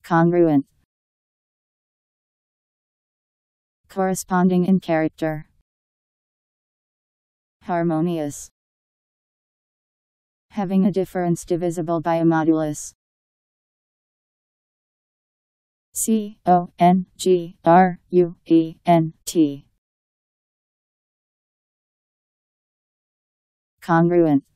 Congruent. Corresponding in character. Harmonious. Having a difference divisible by a modulus. Congruent. Congruent.